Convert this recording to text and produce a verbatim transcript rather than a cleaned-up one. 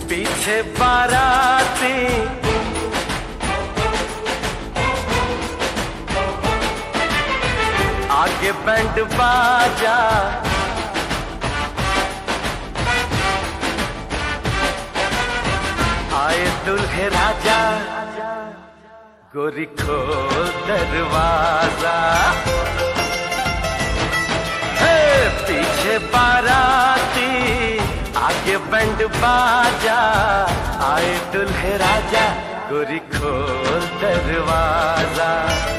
पीछे बाराती आगे बैंड बाजा, आए दुल्हे राजा, गोरी खोल दरवाजा। हे पीछे बाराती आगे बैंड बाजा, आए दुल्हे राजा, गोरी खोल दरवाजा।